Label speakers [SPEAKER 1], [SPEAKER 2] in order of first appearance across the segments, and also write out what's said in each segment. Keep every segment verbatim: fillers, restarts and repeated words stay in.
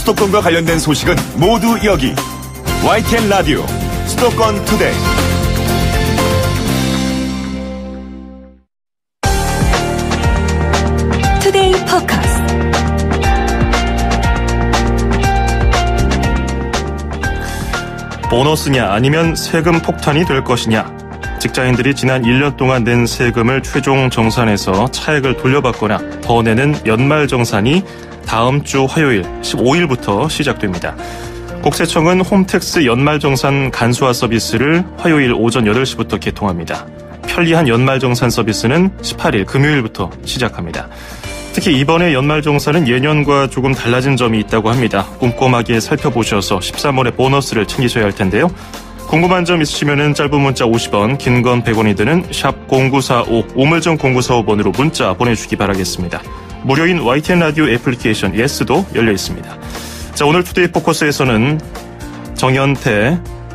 [SPEAKER 1] 수도권과 관련된 소식은 모두 여기 와이티엔 라디오 수도권 투데이.
[SPEAKER 2] 투데이 포커스.
[SPEAKER 3] 보너스냐 아니면 세금 폭탄이 될 것이냐. 직장인들이 지난 일 년 동안 낸 세금을 최종 정산해서 차액을 돌려받거나 더 내는 연말정산이 다음 주 화요일 십오 일부터 시작됩니다. 국세청은 홈택스 연말정산 간소화 서비스를 화요일 오전 여덟 시부터 개통합니다. 편리한 연말정산 서비스는 십팔 일 금요일부터 시작합니다. 특히 이번에 연말정산은 예년과 조금 달라진 점이 있다고 합니다. 꼼꼼하게 살펴보셔서 십삼 월에 보너스를 챙기셔야 할 텐데요. 궁금한 점 있으시면 짧은 문자 오십 원, 긴 건 백 원이 드는 샵 공구사오, 우물정 공구사오 번으로 문자 보내주시기 바라겠습니다. 무료인 와이티엔 라디오 애플리케이션 예스도 열려 있습니다. 자, 오늘 투데이 포커스에서는 정연태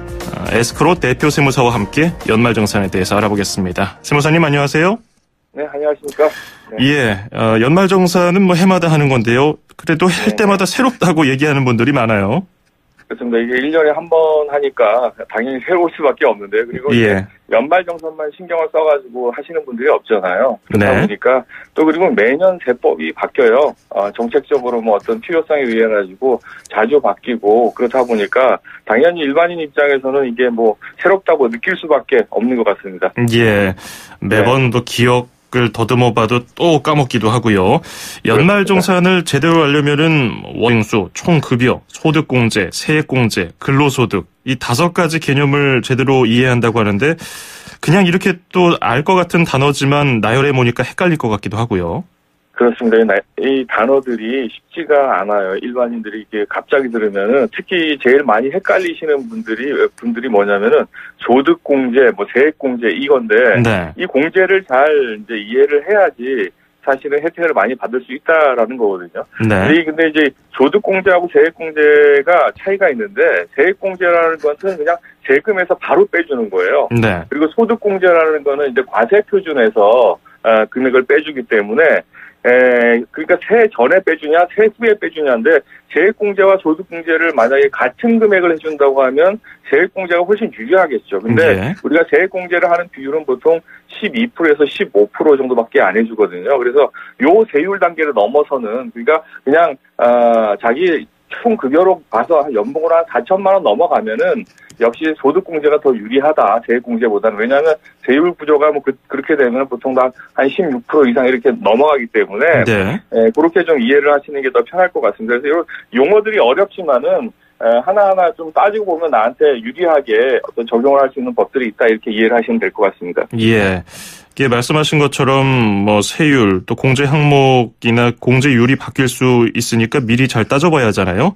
[SPEAKER 3] 에스크로 대표 세무사와 함께 연말정산에 대해서 알아보겠습니다. 세무사님 안녕하세요.
[SPEAKER 4] 네, 안녕하십니까. 네.
[SPEAKER 3] 예, 어, 연말정산은 뭐 해마다 하는 건데요. 그래도 할
[SPEAKER 4] 네.
[SPEAKER 3] 때마다 새롭다고 얘기하는 분들이 많아요.
[SPEAKER 4] 그렇습니다. 이게 일 년에 한 번 하니까 당연히 새로울 수밖에 없는데, 그리고
[SPEAKER 3] 예.
[SPEAKER 4] 연말정산만 신경을 써가지고 하시는 분들이 없잖아요. 그러다
[SPEAKER 3] 네.
[SPEAKER 4] 보니까 또 그리고 매년 세법이 바뀌어요. 어, 정책적으로 뭐 어떤 필요성에 의해 가지고 자주 바뀌고 그렇다 보니까 당연히 일반인 입장에서는 이게 뭐 새롭다고 느낄 수밖에 없는 것 같습니다.
[SPEAKER 3] 예, 매번 또 기억 을 더듬어 봐도 또 까먹기도 하고요. 연말정산을 제대로 하려면은 원ing수, 총급여, 소득공제, 세액공제, 근로소득 이 다섯 가지 개념을 제대로 이해한다고 하는데 그냥 이렇게 또 알 것 같은 단어지만 나열해 보니까 헷갈릴 것 같기도 하고요.
[SPEAKER 4] 그렇습니다. 이 단어들이 쉽지가 않아요. 일반인들이 이게 갑자기 들으면은 특히 제일 많이 헷갈리시는 분들이 분들이 뭐냐면은 소득공제, 뭐 세액공제 이건데
[SPEAKER 3] 네.
[SPEAKER 4] 이 공제를 잘 이제 이해를 해야지 사실은 혜택을 많이 받을 수 있다라는 거거든요.
[SPEAKER 3] 네.
[SPEAKER 4] 근데 이제 소득공제하고 세액공제가 차이가 있는데 세액공제라는 것은 그냥 세금에서 바로 빼주는 거예요.
[SPEAKER 3] 네.
[SPEAKER 4] 그리고 소득공제라는 거는 이제 과세 표준에서 어, 금액을 빼주기 때문에 에, 그러니까 세 전에 빼주냐, 세 후에 빼주냐인데, 세액공제와 소득공제를 만약에 같은 금액을 해준다고 하면, 세액공제가 훨씬 유리하겠죠. 근데,
[SPEAKER 3] 네.
[SPEAKER 4] 우리가 세액공제를 하는 비율은 보통 십이 퍼센트에서 십오 퍼센트 정도밖에 안 해주거든요. 그래서, 요 세율 단계를 넘어서는, 그러니까, 그냥, 어, 자기 총 급여로 봐서 연봉으로 한 사천만 원 넘어가면은, 역시 소득공제가 더 유리하다, 세액공제보다는. 왜냐하면 세율 구조가 뭐 그, 그렇게 되면 보통 다 한 십육 퍼센트 이상 이렇게 넘어가기 때문에
[SPEAKER 3] 네.
[SPEAKER 4] 에, 그렇게 좀 이해를 하시는 게 더 편할 것 같습니다. 그래서 이런 용어들이 어렵지만은 에, 하나하나 좀 따지고 보면 나한테 유리하게 어떤 적용을 할 수 있는 법들이 있다 이렇게 이해를 하시면 될 것 같습니다.
[SPEAKER 3] 예. 이게 말씀하신 것처럼 뭐 세율 또 공제 항목이나 공제율이 바뀔 수 있으니까 미리 잘 따져봐야 하잖아요.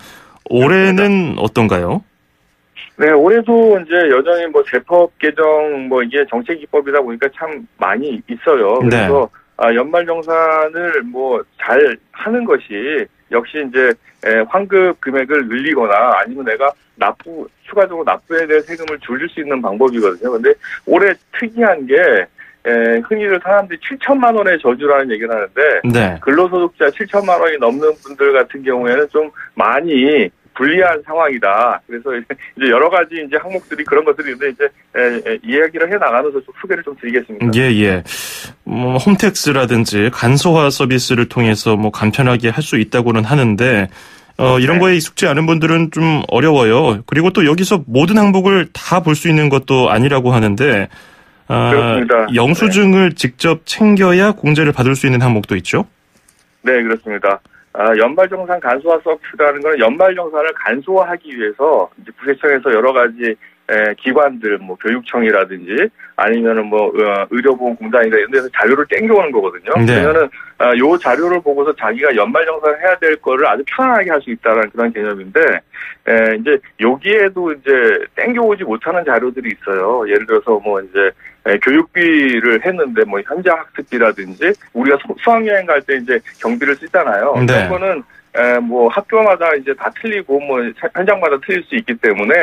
[SPEAKER 3] 올해는 어떤가요?
[SPEAKER 4] 네, 올해도 이제 여전히 뭐 세법 개정 뭐 이게 정책 입법이다 보니까 참 많이 있어요. 그래서 네. 아, 연말정산을 뭐 잘 하는 것이 역시 이제 에, 환급 금액을 늘리거나 아니면 내가 납부 추가적으로 납부해야 될 세금을 줄일 수 있는 방법이거든요. 근데 올해 특이한 게 에, 흔히들 사람들이 칠천만 원의 저주라는 얘기를 하는데 네. 근로소득자 칠천만 원이 넘는 분들 같은 경우에는 좀 많이 불리한 상황이다. 그래서 이제 여러 가지 이제 항목들이 그런 것들이 있는데 이제 에, 에, 이야기를 해 나가면서 좀 소개를 좀 드리겠습니다.
[SPEAKER 3] 예, 예. 뭐 홈택스라든지 간소화 서비스를 통해서 뭐 간편하게 할 수 있다고는 하는데 어, 이런 네. 거에 익숙지 않은 분들은 좀 어려워요. 그리고 또 여기서 모든 항목을 다 볼 수 있는 것도 아니라고 하는데 아,
[SPEAKER 4] 그렇습니다.
[SPEAKER 3] 영수증을 네. 직접 챙겨야 공제를 받을 수 있는 항목도 있죠?
[SPEAKER 4] 네, 그렇습니다. 아, 연말정산 간소화 서비스라는 것은 연말정산을 간소화하기 위해서 이제 국세청에서 여러 가지 에, 기관들, 뭐 교육청이라든지 아니면은 뭐 어, 의료보험공단이나 이런 데서 자료를 땡겨오는 거거든요.
[SPEAKER 3] 네.
[SPEAKER 4] 그러면은 아, 요 자료를 보고서 자기가 연말정산을 해야 될 거를 아주 편안하게 할 수 있다는 그런 개념인데, 에, 이제 여기에도 이제 땡겨오지 못하는 자료들이 있어요. 예를 들어서 뭐 이제 에, 교육비를 했는데 뭐 현장 학습비라든지 우리가 수학여행 갈 때 이제 경비를 쓰잖아요.
[SPEAKER 3] 네.
[SPEAKER 4] 그런 거는 에, 뭐 학교마다 이제 다 틀리고 뭐 현장마다 틀릴 수 있기 때문에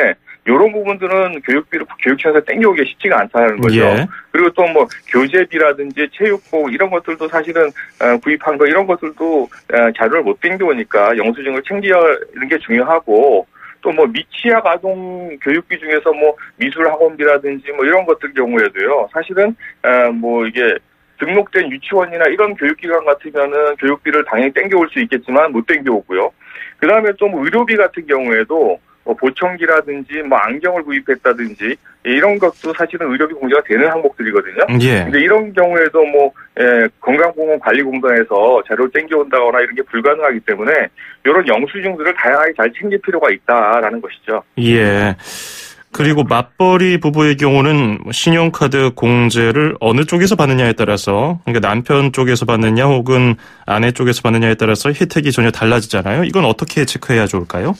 [SPEAKER 4] 이런 부분들은 교육비를 교육청에서 땡겨오기 쉽지가 않다는 거죠.
[SPEAKER 3] 예.
[SPEAKER 4] 그리고 또 뭐 교재비라든지 체육복 이런 것들도 사실은 구입한 거 이런 것들도 자료를 못 땡겨오니까 영수증을 챙기는 게 중요하고 또 뭐 미취학 아동 교육비 중에서 뭐 미술 학원비라든지 뭐 이런 것들 경우에도요. 사실은 뭐 이게 등록된 유치원이나 이런 교육기관 같으면은 교육비를 당연히 땡겨올 수 있겠지만 못 땡겨오고요. 그 다음에 좀 의료비 같은 경우에도 뭐 보청기라든지 뭐 안경을 구입했다든지 이런 것도 사실은 의료비 공제가 되는 항목들이거든요.
[SPEAKER 3] 예.
[SPEAKER 4] 근데 이런 경우에도 뭐 예, 건강보험관리공단에서 자료를 땡겨온다거나 이런 게 불가능하기 때문에 이런 영수증들을 다양하게 잘 챙길 필요가 있다라는 것이죠.
[SPEAKER 3] 예. 그리고 맞벌이 부부의 경우는 신용카드 공제를 어느 쪽에서 받느냐에 따라서, 그러니까 남편 쪽에서 받느냐 혹은 아내 쪽에서 받느냐에 따라서 혜택이 전혀 달라지잖아요. 이건 어떻게 체크해야 좋을까요?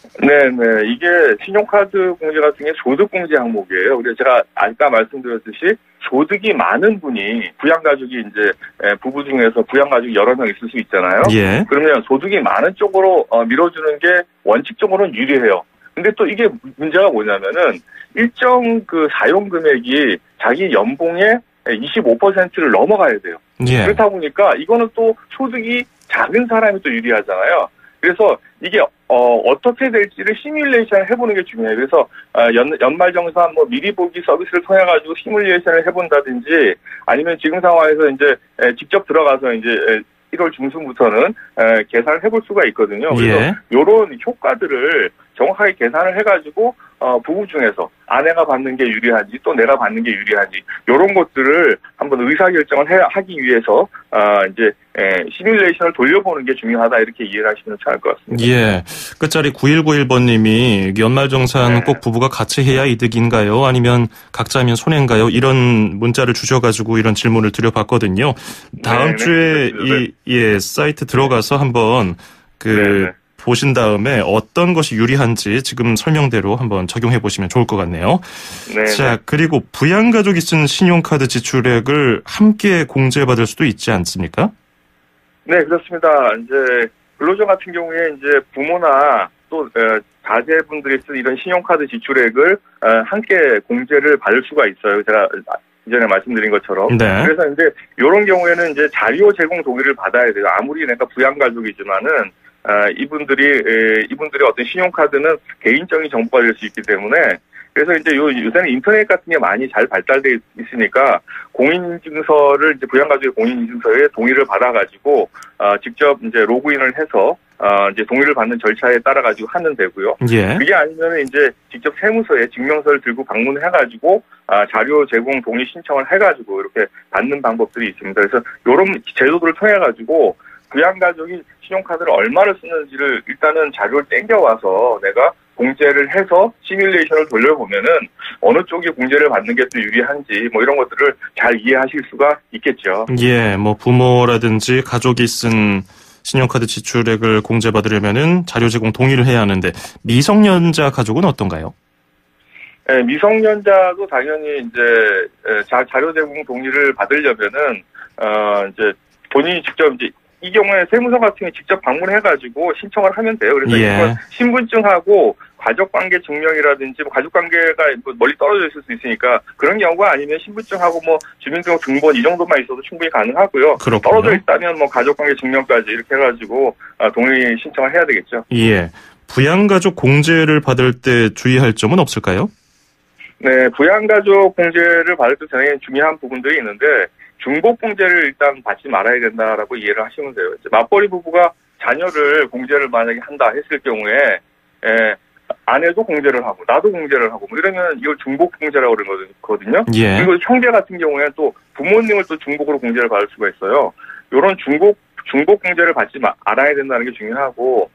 [SPEAKER 4] 네네. 이게 신용카드 공제 같은 게 소득공제 항목이에요. 그래서 제가 아까 말씀드렸듯이 소득이 많은 분이 부양가족이 이제 부부 중에서 부양가족이 여러 명 있을 수 있잖아요.
[SPEAKER 3] 예.
[SPEAKER 4] 그러면 소득이 많은 쪽으로 밀어주는 게 원칙적으로는 유리해요. 근데 또 이게 문제가 뭐냐면은 일정 그 사용 금액이 자기 연봉의 이십오 퍼센트를 넘어가야 돼요.
[SPEAKER 3] 예.
[SPEAKER 4] 그렇다 보니까 이거는 또 소득이 작은 사람이 또 유리하잖아요. 그래서 이게 어, 어떻게 될지를 시뮬레이션을 해보는 게 중요해요. 그래서 어, 연, 연말정산 뭐 미리 보기 서비스를 통해 가지고 시뮬레이션을 해본다든지 아니면 지금 상황에서 이제 에, 직접 들어가서 이제 에, 일월 중순부터는 에, 계산을 해볼 수가 있거든요. 그래서
[SPEAKER 3] 예.
[SPEAKER 4] 이런 효과들을 정확하게 계산을 해가지고 어, 부부 중에서 아내가 받는 게 유리한지 또 내가 받는 게 유리한지 이런 것들을 한번 의사결정을 해, 하기 위해서 어, 이제 에, 시뮬레이션을 돌려보는 게 중요하다 이렇게 이해를 하시면 좋을 것 같습니다.
[SPEAKER 3] 예. 끝자리 구일구일 번님이 연말정산
[SPEAKER 4] 네.
[SPEAKER 3] 꼭 부부가 같이 해야 이득인가요? 아니면 각자 하면 손해인가요? 이런 문자를 주셔가지고 이런 질문을 드려봤거든요. 다음
[SPEAKER 4] 네,
[SPEAKER 3] 주에
[SPEAKER 4] 네.
[SPEAKER 3] 이 예, 사이트 들어가서 한번 그
[SPEAKER 4] 네, 네.
[SPEAKER 3] 보신 다음에 어떤 것이 유리한지 지금 설명대로 한번 적용해 보시면 좋을 것 같네요.
[SPEAKER 4] 네.
[SPEAKER 3] 자, 그리고 부양가족이 쓴 신용카드 지출액을 함께 공제받을 수도 있지 않습니까?
[SPEAKER 4] 네, 그렇습니다. 이제 근로자 같은 경우에 이제 부모나 또 자제분들이 쓴 이런 신용카드 지출액을 함께 공제를 받을 수가 있어요. 제가 이전에 말씀드린 것처럼.
[SPEAKER 3] 네.
[SPEAKER 4] 그래서 이제 이런 경우에는 이제 자료 제공 동의를 받아야 돼요. 아무리 내가 부양가족이지만은 아, 이분들이, 에, 이분들의 어떤 신용카드는 개인적인 정보가 될 수 있기 때문에, 그래서 이제 요, 요새는 인터넷 같은 게 많이 잘 발달돼 있으니까, 공인인증서를, 이제 부양가족의 공인인증서에 동의를 받아가지고, 아, 직접 이제 로그인을 해서, 아, 이제 동의를 받는 절차에 따라가지고 하면 되고요.
[SPEAKER 3] 예.
[SPEAKER 4] 그게 아니면 이제 직접 세무서에 증명서를 들고 방문해가지고, 아, 자료 제공 동의 신청을 해가지고 이렇게 받는 방법들이 있습니다. 그래서 요런 제도들을 통해가지고, 부양가족이 신용카드를 얼마를 쓰는지를 일단은 자료를 땡겨와서 내가 공제를 해서 시뮬레이션을 돌려보면은 어느 쪽이 공제를 받는 게 또 유리한지 뭐 이런 것들을 잘 이해하실 수가 있겠죠.
[SPEAKER 3] 예, 뭐 부모라든지 가족이 쓴 신용카드 지출액을 공제받으려면은 자료 제공 동의를 해야 하는데 미성년자 가족은 어떤가요?
[SPEAKER 4] 네, 미성년자도 당연히 이제 자, 자료 제공 동의를 받으려면은 어 이제 본인이 직접 이제 이 경우에 세무서 같은 경우 직접 방문해가지고 신청을 하면 돼요. 그래서
[SPEAKER 3] 예.
[SPEAKER 4] 이건 신분증하고 가족관계 증명이라든지 뭐 가족관계가 멀리 떨어져 있을 수 있으니까 그런 경우가 아니면 신분증하고 뭐 주민등록 등본 이 정도만 있어도 충분히 가능하고요.
[SPEAKER 3] 그렇군요.
[SPEAKER 4] 떨어져 있다면 뭐 가족관계 증명까지 이렇게 해가지고 동의 신청을 해야 되겠죠.
[SPEAKER 3] 예. 부양가족 공제를 받을 때 주의할 점은 없을까요?
[SPEAKER 4] 네, 부양가족 공제를 받을 때 굉장히 중요한 부분들이 있는데 중복 공제를 일단 받지 말아야 된다라고 이해를 하시면 돼요. 이제 맞벌이 부부가 자녀를 공제를 만약에 한다 했을 경우에 에, 아내도 공제를 하고 나도 공제를 하고 뭐 이러면 이걸 중복 공제라고 그러거든요.
[SPEAKER 3] 예.
[SPEAKER 4] 그리고 형제 같은 경우에 또 부모님을 또 중복으로 공제를 받을 수가 있어요. 이런 중복 중복 공제를 받지 마, 알아야 된다는 게 중요하고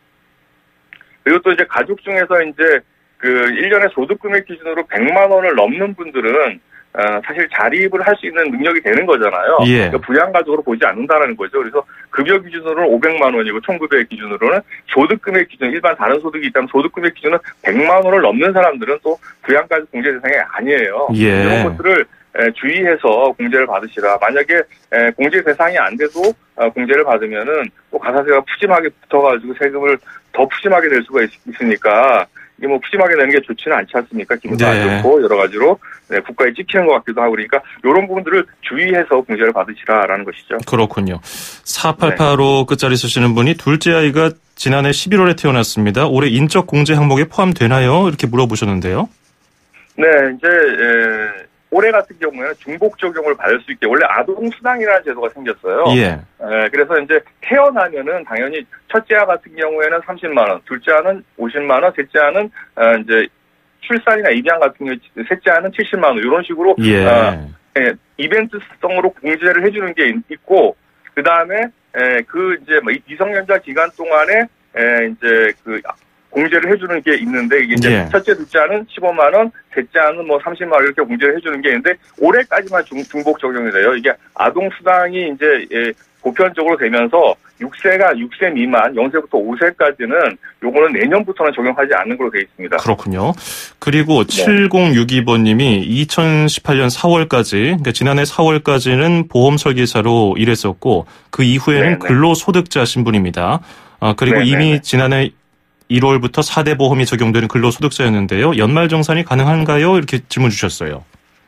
[SPEAKER 4] 그리고 또 이제 가족 중에서 이제 그 일 년의 소득 금액 기준으로 백만 원을 넘는 분들은 어, 사실 자립을 할 수 있는 능력이 되는 거잖아요.
[SPEAKER 3] 예.
[SPEAKER 4] 그러니까 부양가족으로 보지 않는다는 거죠. 그래서 급여 기준으로는 오백만 원이고 총급여 기준으로는 소득금액 기준, 일반 다른 소득이 있다면 소득금액 기준은 백만 원을 넘는 사람들은 또 부양가족 공제 대상이 아니에요.
[SPEAKER 3] 예.
[SPEAKER 4] 이런 것들을 에, 주의해서 공제를 받으시라. 만약에 에, 공제 대상이 안 돼도 어, 공제를 받으면은 또 가사세가 푸짐하게 붙어가지고 세금을 더 푸짐하게 낼 수가 있, 있으니까 이게 뭐 푸짐하게 내는 게 좋지는 않지 않습니까? 기분도
[SPEAKER 3] 네.
[SPEAKER 4] 안 좋고 여러 가지로 네, 국가에 찍히는 것 같기도 하고 그러니까 이런 부분들을 주의해서 공제를 받으시라라는 것이죠.
[SPEAKER 3] 그렇군요. 사팔팔오 네. 끝자리 쓰시는 분이 둘째 아이가 지난해 십일월에 태어났습니다. 올해 인적 공제 항목에 포함되나요? 이렇게 물어보셨는데요.
[SPEAKER 4] 네, 이제 에, 올해 같은 경우에는 중복 적용을 받을 수 있게 원래 아동수당이라는 제도가 생겼어요.
[SPEAKER 3] 예.
[SPEAKER 4] 에, 그래서 이제 태어나면은 당연히 첫째 아 같은 경우에는 삼십만 원, 둘째 아는 오십만 원, 셋째 아는 어, 이제 출산이나 입양 같은 경우 셋째 아는 칠십만 원 이런 식으로
[SPEAKER 3] 예.
[SPEAKER 4] 어, 예, 이벤트성으로 공제를 해주는 게 있고 그 다음에 그 이제 미성년자 기간 동안에 에, 이제 그 공제를 해주는 게 있는데 이게 이제
[SPEAKER 3] 예.
[SPEAKER 4] 첫째, 둘째 아는 십오만 원, 셋째 아는 뭐 삼십만 원 이렇게 공제를 해주는 게 있는데 올해까지만 중, 중복 적용이 돼요. 이게 아동 수당이 이제 예, 보편적으로 되면서 육 세가 육 세 미만, 영 세부터 오 세까지는 요거는 내년부터는 적용하지 않는 걸로 되어 있습니다.
[SPEAKER 3] 그렇군요. 그리고
[SPEAKER 4] 네.
[SPEAKER 3] 칠공육이 번님이 이천십팔 년 사월까지, 그러니까 지난해 사월까지는 보험 설계사로 일했었고 그 이후에는
[SPEAKER 4] 네네.
[SPEAKER 3] 근로소득자 신분입니다. 아, 그리고 네네네. 이미 지난해 일월부터 사 대 보험이 적용되는 근로소득자였는데요. 연말정산이 가능한가요? 이렇게 질문 주셨어요.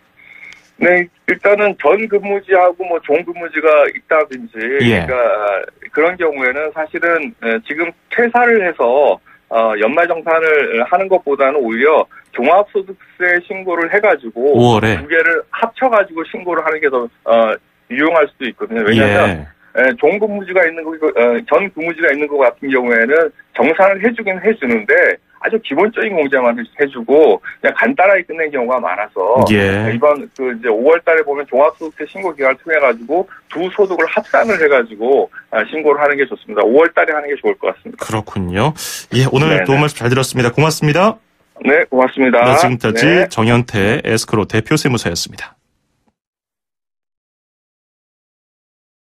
[SPEAKER 4] 네, 일단은 전 근무지하고 뭐 종근무지가 있다든지,
[SPEAKER 3] 예.
[SPEAKER 4] 그러니까 그런 경우에는 사실은 지금 퇴사를 해서 어, 연말정산을 하는 것보다는 오히려 종합소득세 신고를 해가지고
[SPEAKER 3] 오월에
[SPEAKER 4] 두 개를 합쳐가지고 신고를 하는 게 더 어, 유용할 수도 있거든요. 왜냐하면
[SPEAKER 3] 예.
[SPEAKER 4] 에, 종근무지가 있는 거, 어, 전 근무지가 있는 것 같은 경우에는 정산을 해주긴 해주는데 아주 기본적인 공제만 해주고 그냥 간단하게 끝낸 경우가 많아서
[SPEAKER 3] 예.
[SPEAKER 4] 이번 그 이제 오월달에 보면 종합소득세 신고 기간을 통해 가지고 두 소득을 합산을 해가지고 신고를 하는 게 좋습니다. 오월달에 하는 게 좋을 것 같습니다.
[SPEAKER 3] 그렇군요. 예, 오늘
[SPEAKER 4] 네네.
[SPEAKER 3] 도움 말씀 잘 들었습니다. 고맙습니다.
[SPEAKER 4] 네, 고맙습니다.
[SPEAKER 3] 네, 지금까지
[SPEAKER 4] 네.
[SPEAKER 3] 정현태 에스크로 대표 세무사였습니다.